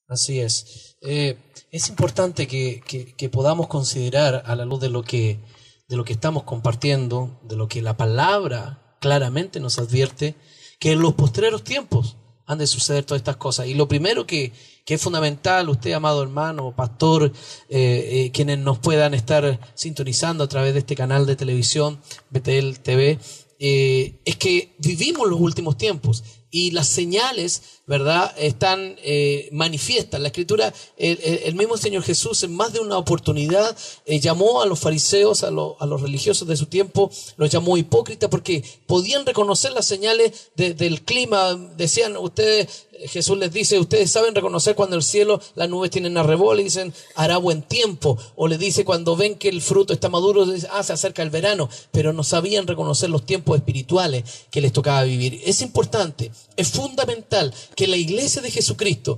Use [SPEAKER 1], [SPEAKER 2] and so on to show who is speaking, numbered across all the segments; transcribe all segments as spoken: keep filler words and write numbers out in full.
[SPEAKER 1] Así es. Eh, es importante que, que, que podamos considerar a la luz de lo que, de lo que estamos compartiendo, de lo que la palabra claramente nos advierte, que en los postreros tiempos han de suceder todas estas cosas. Y lo primero que, que es fundamental, usted, amado hermano, pastor, eh, eh, quienes nos puedan estar sintonizando a través de este canal de televisión, Betel T V, eh, es que vivimos los últimos tiempos. Y las señales, ¿verdad?, están eh, manifiestas. La Escritura, el, el mismo Señor Jesús en más de una oportunidad eh, llamó a los fariseos, a, lo, a los religiosos de su tiempo, los llamó hipócritas porque podían reconocer las señales de, del clima. Decían, ustedes, Jesús les dice, ustedes saben reconocer cuando el cielo, las nubes tienen arrebol y dicen, hará buen tiempo. O les dice, cuando ven que el fruto está maduro, dicen, ah, se acerca el verano. Pero no sabían reconocer los tiempos espirituales que les tocaba vivir. Es importante. Es fundamental que la iglesia de Jesucristo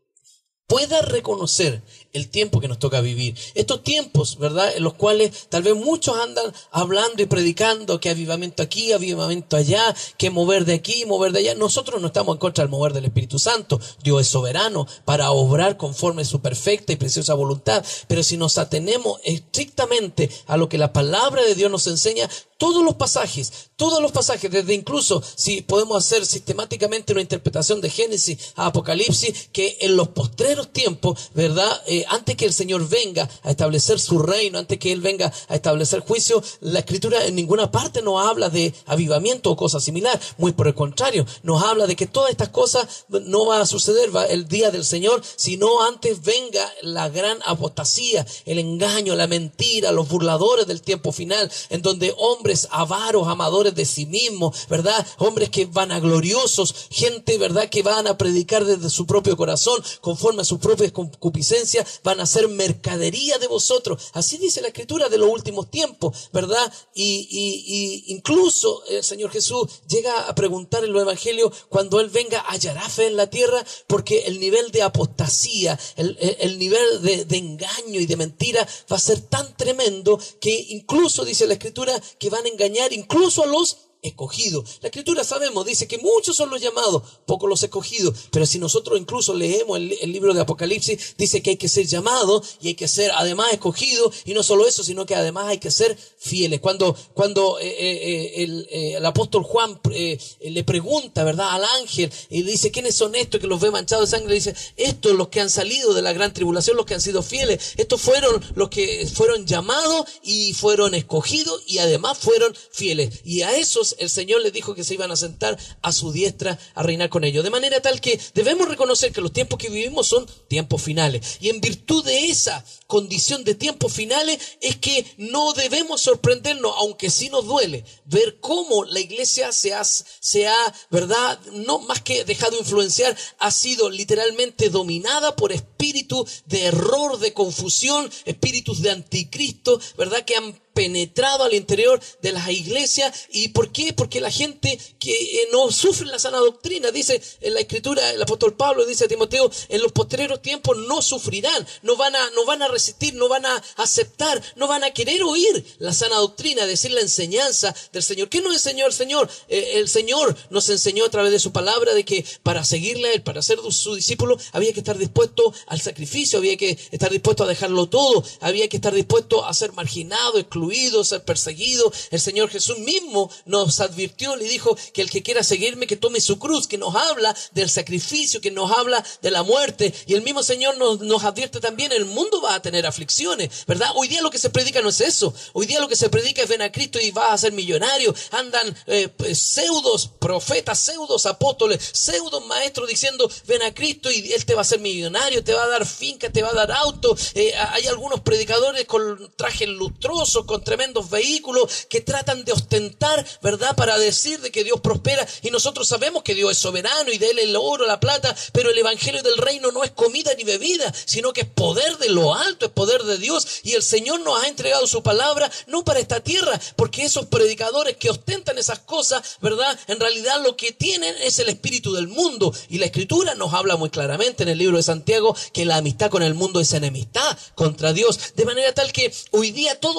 [SPEAKER 1] pueda reconocer el tiempo que nos toca vivir. Estos tiempos, ¿verdad?, en los cuales tal vez muchos andan hablando y predicando que avivamiento aquí, avivamiento allá, que mover de aquí, mover de allá. Nosotros no estamos en contra del mover del Espíritu Santo. Dios es soberano para obrar conforme su perfecta y preciosa voluntad. Pero si nos atenemos estrictamente a lo que la palabra de Dios nos enseña, todos los pasajes, todos los pasajes, desde incluso si podemos hacer sistemáticamente una interpretación de Génesis a Apocalipsis, que en los postreros tiempos, ¿verdad?, eh, antes que el Señor venga a establecer su reino, antes que Él venga a establecer juicio, la Escritura en ninguna parte nos habla de avivamiento o cosas similares. Muy por el contrario, nos habla de que todas estas cosas no van a suceder va, el día del Señor, sino antes venga la gran apostasía, el engaño, la mentira, los burladores del tiempo final, en donde hombres avaros, amadores de sí mismos, ¿verdad?, hombres que vanagloriosos, gente, ¿verdad?, que van a predicar desde su propio corazón, conforme a sus propias concupiscencias, van a hacer mercadería de vosotros. Así dice la Escritura de los últimos tiempos, ¿verdad? Y, y, y incluso el Señor Jesús llega a preguntar en los evangelios, cuando Él venga, ¿hallará fe en la tierra? Porque el nivel de apostasía, el, el, el nivel de, de engaño y de mentira va a ser tan tremendo que incluso dice la Escritura que van a engañar incluso a los escogidos. La Escritura, sabemos, dice que muchos son los llamados, pocos los escogidos. Pero si nosotros incluso leemos el, el libro de Apocalipsis, dice que hay que ser llamado y hay que ser además escogido. Y no solo eso, sino que además hay que ser fieles. Cuando, cuando eh, eh, el, eh, el apóstol Juan eh, le pregunta, ¿verdad?, al ángel, y dice, ¿quiénes son estos que los ve manchados de sangre? Le dice, estos los que han salido de la gran tribulación, los que han sido fieles. Estos fueron los que fueron llamados y fueron escogidos y además fueron fieles. Y a esos el Señor les dijo que se iban a sentar a su diestra a reinar con ellos. De manera tal que debemos reconocer que los tiempos que vivimos son tiempos finales. Y en virtud de esa condición de tiempos finales es que no debemos sorprendernos, aunque sí nos duele, ver cómo la iglesia se ha, se ha, ¿verdad?, no más que dejado influenciar, ha sido literalmente dominada por espíritus de error, de confusión, espíritus de anticristo, ¿verdad?, que han penetrado al interior de las iglesias. ¿Y por qué? Porque la gente que eh, no sufre la sana doctrina, dice en la Escritura, el apóstol Pablo dice a Timoteo, en los posteriores tiempos no sufrirán, no van a, no van a resistir, no van a aceptar, no van a querer oír la sana doctrina, decir la enseñanza del Señor. ¿Qué nos enseñó el Señor? Eh, el Señor nos enseñó a través de su palabra de que para seguirle a Él, para ser su discípulo, había que estar dispuesto al sacrificio, había que estar dispuesto a dejarlo todo, había que estar dispuesto a ser marginado, excluido, ser perseguido. El Señor Jesús mismo nos advirtió, le dijo que el que quiera seguirme, que tome su cruz, que nos habla del sacrificio, que nos habla de la muerte. Y el mismo Señor nos, nos advierte también, el mundo va a tener aflicciones, ¿verdad? Hoy día lo que se predica no es eso. Hoy día lo que se predica es ven a Cristo y vas a ser millonario. Andan eh, pseudos profetas, pseudos apóstoles, pseudos maestros diciendo ven a Cristo y Él te va a hacer millonario, te va a dar finca, te va a dar auto. Eh, hay algunos predicadores con trajes lustrosos, con tremendos vehículos que tratan de ostentar, ¿verdad?, para decir de que Dios prospera. Y nosotros sabemos que Dios es soberano y de Él el oro, la plata, pero el evangelio del reino no es comida ni bebida, sino que es poder de lo alto, es poder de Dios. Y el Señor nos ha entregado su palabra no para esta tierra, porque esos predicadores que ostentan esas cosas, ¿verdad?, en realidad lo que tienen es el espíritu del mundo. Y la Escritura nos habla muy claramente en el libro de Santiago que la amistad con el mundo es enemistad contra Dios. De manera tal que hoy día todo eso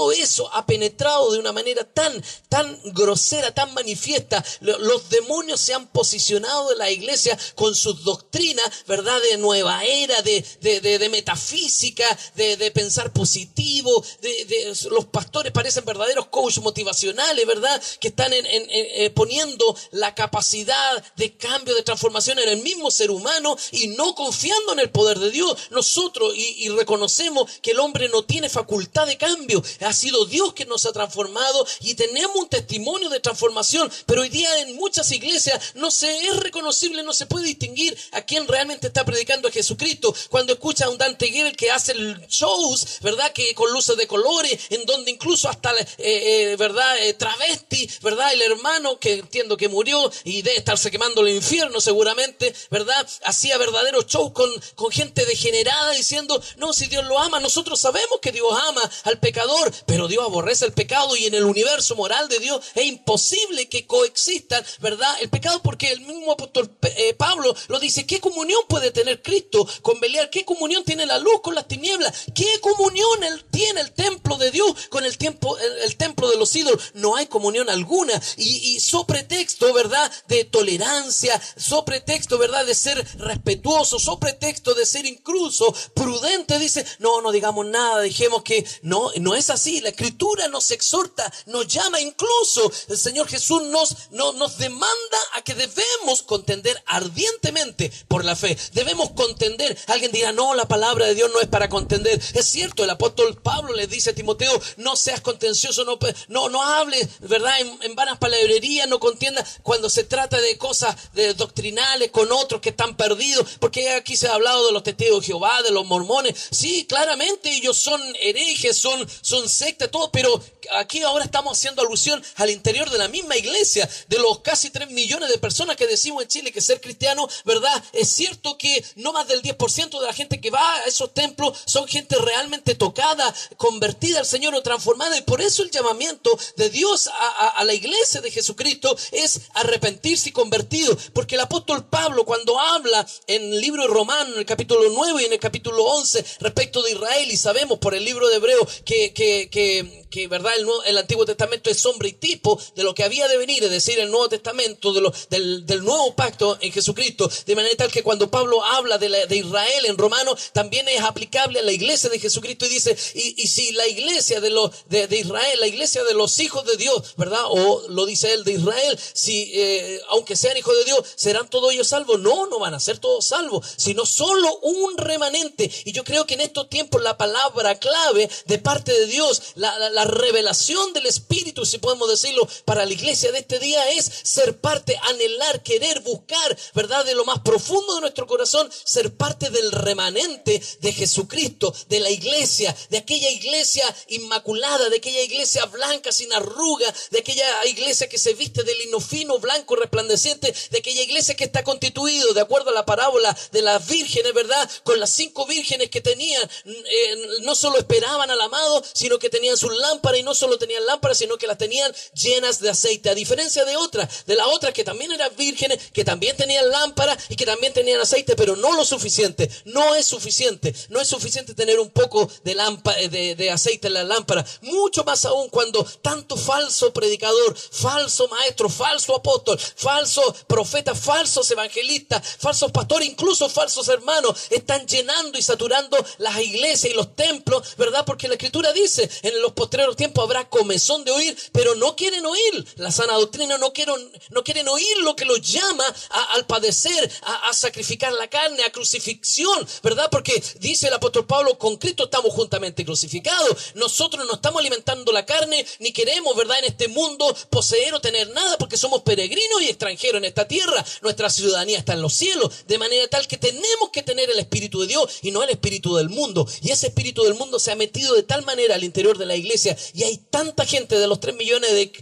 [SPEAKER 1] incluso ha penetrado de una manera tan, tan grosera, tan manifiesta. Los demonios se han posicionado en la iglesia con sus doctrinas, ¿verdad? De nueva era, de, de, de, de metafísica, de, de pensar positivo. De, de, los pastores parecen verdaderos coaches motivacionales, ¿verdad? Que están en, en, en, eh, poniendo la capacidad de cambio, de transformación en el mismo ser humano y no confiando en el poder de Dios. Nosotros, y, y reconocemos que el hombre no tiene facultad de cambio. Ha sido Dios que nos ha transformado y tenemos un testimonio de transformación, pero hoy día en muchas iglesias no se es reconocible, no se puede distinguir a quién realmente está predicando a Jesucristo. Cuando escucha a un Dante Gebel que hace shows, ¿verdad? Que con luces de colores, en donde incluso hasta, eh, eh, ¿verdad? Eh, travesti, ¿verdad? El hermano que entiendo que murió y debe estarse quemando el infierno seguramente, ¿verdad? Hacía verdaderos shows con, con gente degenerada diciendo, no, si Dios lo ama, nosotros sabemos que Dios ama al pecador, pero Dios aborrece el pecado y en el universo moral de Dios es imposible que coexistan, ¿verdad? El pecado, porque el mismo apóstol eh, Pablo lo dice, ¿qué comunión puede tener Cristo con Belial? ¿Qué comunión tiene la luz con las tinieblas? ¿Qué comunión el, tiene el templo de Dios con el, tiempo, el, el templo de los ídolos? No hay comunión alguna. Y, y so pretexto, ¿verdad? De tolerancia, so pretexto, ¿verdad? De ser respetuoso, so pretexto de ser incluso prudente, dice, no, no digamos nada, dejemos que, no, no es así. La Escritura nos exhorta, nos llama, incluso el Señor Jesús nos, no, nos demanda a que debemos contender ardientemente por la fe. Debemos contender. Alguien dirá, no, la palabra de Dios no es para contender. Es cierto, el apóstol Pablo le dice a Timoteo, no seas contencioso, no, no, no hables, ¿verdad? En, en vanas palabrerías, no contiendas cuando se trata de cosas de doctrinales con otros que están perdidos, porque aquí se ha hablado de los testigos de Jehová, de los mormones. Sí, claramente ellos son herejes, son, son sectas, todo, pero aquí ahora estamos haciendo alusión al interior de la misma iglesia, de los casi tres millones de personas que decimos en Chile que ser cristiano, ¿verdad? Es cierto que no más del diez por ciento de la gente que va a esos templos son gente realmente tocada, convertida al Señor o transformada, y por eso el llamamiento de Dios a, a, a la iglesia de Jesucristo es arrepentirse y convertido, porque el apóstol Pablo, cuando habla en el libro de Romanos, en el capítulo nueve y en el capítulo once, respecto de Israel, y sabemos por el libro de Hebreo que, que, que, que ¿verdad? El, el Antiguo Testamento es sombra y tipo de lo que había de venir, es decir, el Nuevo Testamento, de lo, del, del nuevo pacto en Jesucristo, de manera tal que cuando Pablo habla de, la, de Israel en Romanos, también es aplicable a la iglesia de Jesucristo, y dice, y, y si la iglesia de, lo, de, de Israel, la iglesia de los hijos de Dios, ¿verdad? O lo dice él de Israel, si eh, aunque sean hijos de Dios, ¿serán todos ellos salvos? No, no van a ser todos salvos, sino solo un remanente. Y yo creo que en estos tiempos la palabra clave de parte de Dios, la, la, la revelación del Espíritu, si podemos decirlo, para la iglesia de este día es ser parte, anhelar, querer, buscar, ¿verdad? De lo más profundo de nuestro corazón, ser parte del remanente de Jesucristo, de la iglesia, de aquella iglesia inmaculada, de aquella iglesia blanca sin arruga, de aquella iglesia que se viste de lino fino, blanco, resplandeciente, de aquella iglesia que está constituido de acuerdo a la parábola de las vírgenes, ¿verdad? Con las cinco vírgenes que tenían, eh, no solo esperaban al amado, sino que tenían sus lámparas, y no solo tenían lámparas, sino que las tenían llenas de aceite, a diferencia de otras, de las otras que también eran vírgenes, que también tenían lámparas y que también tenían aceite, pero no lo suficiente. No es suficiente, no es suficiente tener un poco de, lámpara, de, de aceite en la lámpara, mucho más aún cuando tanto falso predicador, falso maestro, falso apóstol, falso profeta, falsos evangelistas, falsos pastores, incluso falsos hermanos, están llenando y saturando las iglesias y los templos, ¿verdad? Porque la Escritura dice, en los postreros tiempos habrá comezón de oír, pero no quieren oír la sana doctrina, no quieren, no quieren oír lo que los llama a, al padecer, a, a sacrificar la carne, a crucifixión, ¿verdad? Porque dice el apóstol Pablo, con Cristo estamos juntamente crucificados. Nosotros no estamos alimentando la carne, ni queremos, ¿verdad?, en este mundo poseer o tener nada, porque somos peregrinos y extranjeros en esta tierra. Nuestra ciudadanía está en los cielos, de manera tal que tenemos que tener el Espíritu de Dios y no el espíritu del mundo. Y ese espíritu del mundo se ha metido de tal manera al interior de la iglesia, y hay tanta gente, de los tres millones de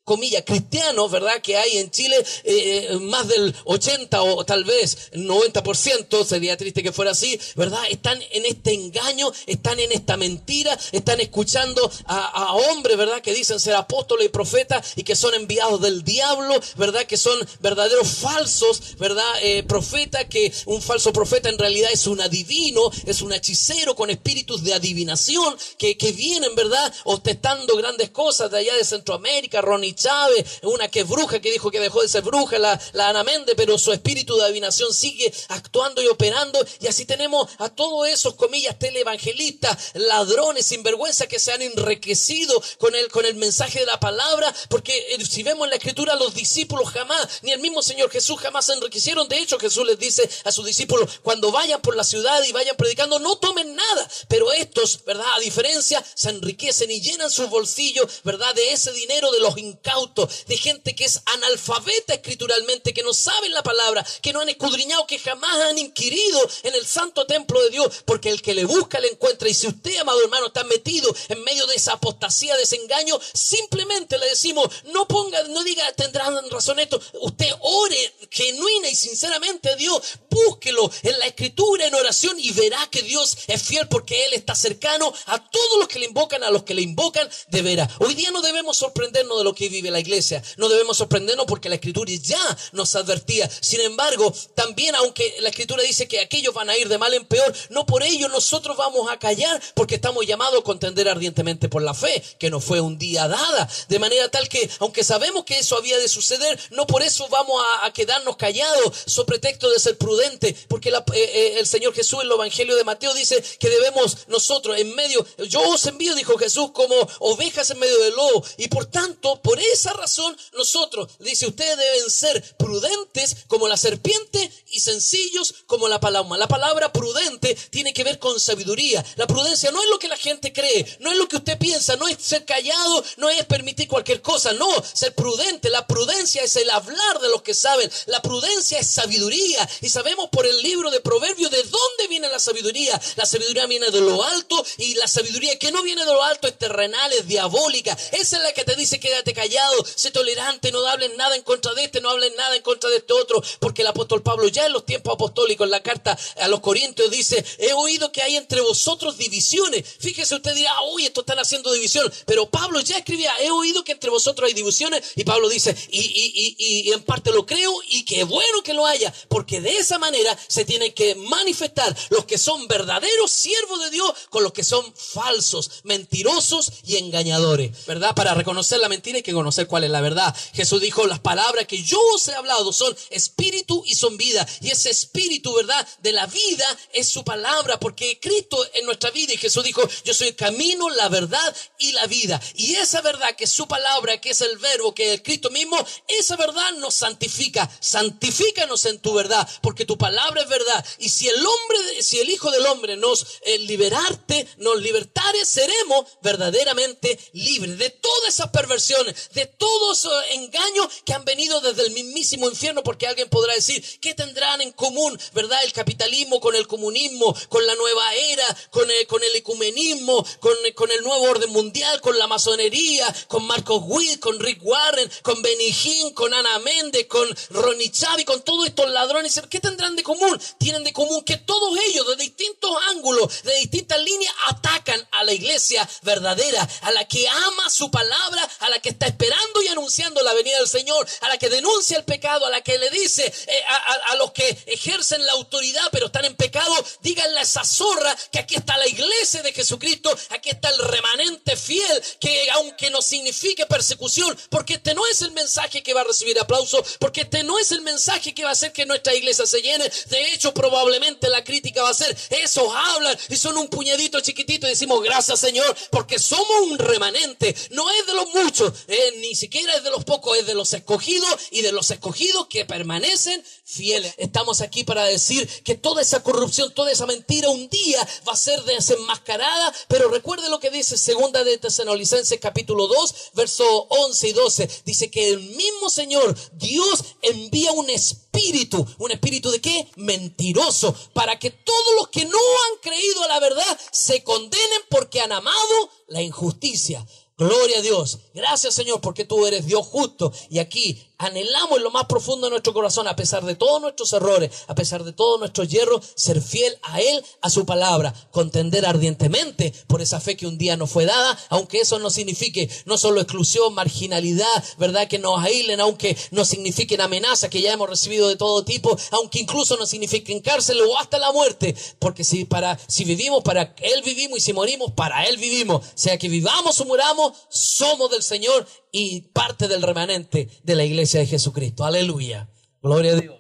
[SPEAKER 1] comillas, cristianos, ¿verdad?, que hay en Chile, eh, más del ochenta o tal vez noventa por ciento, sería triste que fuera así, ¿verdad?, están en este engaño, están en esta mentira, están escuchando a, a hombres, ¿verdad?, que dicen ser apóstoles y profetas y que son enviados del diablo, ¿verdad?, que son verdaderos falsos, ¿verdad?, eh, profetas, que un falso profeta en realidad es un adivino, es un hechicero con espíritus de adivinación, que, que vienen, ¿verdad?, ostentando grandes cosas de allá de Centroamérica. Ronnie Chávez, una que es bruja, que dijo que dejó de ser bruja, la, la Ana Méndez, pero su espíritu de adivinación sigue actuando y operando, y así tenemos a todos esos, comillas, teleevangelistas, ladrones, sinvergüenza, que se han enriquecido con el, con el mensaje de la palabra, porque eh, si vemos en la Escritura, los discípulos jamás, ni el mismo Señor Jesús jamás se enriquecieron. De hecho, Jesús les dice a sus discípulos, cuando vayan por la ciudad y vayan predicando, no tomen nada, pero estos, ¿verdad?, a diferencia, se enriquecen y llenan sus bolsillos, ¿verdad?, de ese dinero de los incautos, de gente que es analfabeta escrituralmente, que no saben la palabra, que no han escudriñado, que jamás han inquirido en el santo templo de Dios, porque el que le busca le encuentra. Y si usted, amado hermano, está metido en medio de esa apostasía, de ese engaño, simplemente le decimos, no ponga, no diga, tendrán razón esto, usted ore genuina y sinceramente a Dios, búsquelo en la Escritura, en oración, y verá que Dios es fiel, porque Él está cercano a todos los que le invocan, a los que le invocan de veras. Hoy día no debemos sorprendernos de lo que vive la iglesia, no debemos sorprendernos porque la Escritura ya nos advertía. Sin embargo, también, aunque la Escritura dice que aquellos van a ir de mal en peor, no por ello nosotros vamos a callar, porque estamos llamados a contender ardientemente por la fe, que nos fue un día dada, de manera tal que, aunque sabemos que eso había de suceder, no por eso vamos a, a quedarnos callados, so pretexto de ser prudente, porque la, eh, eh, el Señor Jesús en el Evangelio de Mateo dice que debemos nosotros en medio, yo os envío, dijo Jesús, como ovejas en medio del lobo, y por tanto, por esa razón, nosotros, dice, ustedes deben ser prudentes como la serpiente y sencillos como la paloma. La palabra prudente tiene que ver con sabiduría. La prudencia no es lo que la gente cree, no es lo que usted piensa, no es ser callado, no es permitir cualquier cosa, no, ser prudente. La prudencia es el hablar de los que saben, la prudencia es sabiduría, y sabemos por el libro de Proverbios de dónde viene la sabiduría. La sabiduría viene de lo alto, y la sabiduría que no viene de lo alto es terrenal, es diabólica. Esa es la que te dice quédate callado, sé tolerante, no hablen nada en contra de este, no hablen nada en contra de este otro, porque el apóstol Pablo ya en los tiempos apostólicos, en la carta a los Corintios, dice, he oído que hay entre vosotros divisiones. Fíjese, usted dirá, uy, esto están haciendo división, pero Pablo ya escribía, he oído que entre vosotros hay divisiones, y Pablo dice, y, y, y, y en parte lo creo, y qué bueno que lo haya, porque de esa manera se tienen que manifestar los que son verdaderos siervos de Dios con los que son falsos, mentirosos y engañadores, ¿verdad? Para reconocer la mentira hay que conocer cuál es la verdad. Jesús dijo, las palabras que yo os he hablado son espíritu y son vida, y ese espíritu, ¿verdad?, de la vida es su palabra, porque Cristo en nuestra vida, y Jesús dijo, yo soy el camino, la verdad y la vida, y esa verdad que es su palabra, que es el verbo, que es Cristo mismo, esa verdad nos santifica. Santifícanos en tu verdad, porque tu palabra es verdad, y si el hombre, si el Hijo del Hombre nos eh, liberarte, nos libertare, seremos verdaderamente libres de todas esas perversiones, de todos esos engaños que han venido desde el mismísimo infierno, porque alguien podrá decir, ¿qué tendrán en común, verdad, el capitalismo con el comunismo, con la nueva era, con el, con el ecumenismo, con, con el nuevo orden mundial, con la masonería, con Marcos Witt, con Rick Warren, con Benny Hinn, con Ana Méndez, con Ronnie Chávez, con todos estos ladrones? ¿Qué tendrán de común? Tienen de común que todos ellos, de distintos ángulos, de distintas líneas, atacan a la iglesia verdadera, a la que ama su palabra, a la que está esperando y anunciando la venida del Señor, a la que denuncia el pecado, a la que le dice eh, a, a, a los que ejercen la autoridad pero están en pecado, díganle a esa zorra que aquí está la iglesia de Jesucristo, aquí está el remanente fiel, que aunque no signifique persecución, porque este no es el mensaje que va a recibir aplauso, porque este no es el mensaje que va a hacer que nuestra iglesia se llene. De hecho, probablemente la crítica va a ser, esos hablan y son un puñadito chiquitito, y decimos, gracias Señor, porque somos un remanente, no es de los muchos, eh, ni siquiera es de los pocos, es de los escogidos, y de los escogidos que permanecen fieles. Estamos aquí para decir que toda esa corrupción, toda esa mentira un día va a ser desenmascarada, pero recuerde lo que dice segunda de Tesalonicenses capítulo dos, verso once y doce, dice que el mismo Señor Dios envía un espíritu, un espíritu de qué? Mentiroso, para que todos los que no han creído a la verdad se condenen porque han amado la injusticia. Gloria a Dios. Gracias, Señor, porque tú eres Dios justo. Y aquí anhelamos en lo más profundo de nuestro corazón, a pesar de todos nuestros errores, a pesar de todos nuestros hierros, ser fiel a Él, a su palabra, contender ardientemente por esa fe que un día nos fue dada, aunque eso no signifique no solo exclusión, marginalidad, verdad, que nos aíslen, aunque no signifiquen amenazas que ya hemos recibido de todo tipo, aunque incluso no signifiquen cárcel o hasta la muerte, porque si para si vivimos, para Él vivimos, y si morimos, para Él vivimos. Sea que vivamos o muramos, somos del Señor y parte del remanente de la iglesia de Jesucristo. Aleluya. Gloria a Dios.